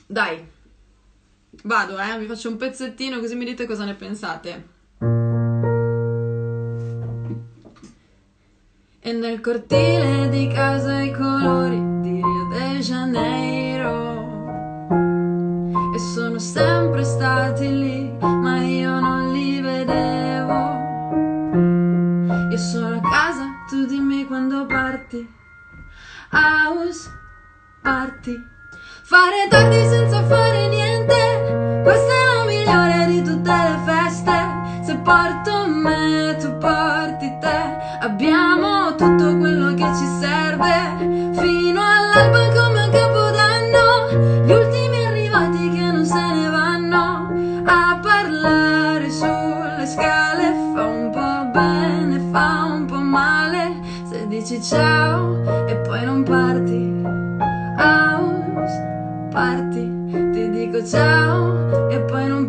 Dai, vado, vi faccio un pezzettino così mi dite cosa ne pensate. E nel cortile di casa i colori di Rio de Janeiro, e sono sempre stati lì, ma io non li vedevo. Io sono a casa, tu dimmi quando parti. House party. Fare tardi senza fare niente, questa è la migliore di tutte le feste. Se porto me, tu porti te, abbiamo tutto quello che ci serve, fino all'alba come a Capodanno. Gli ultimi arrivati che non se ne vanno a parlare sulle scale. Fa un po' bene, fa un po' male se dici ciao e poi non parti. House party, ti dico ciao e poi non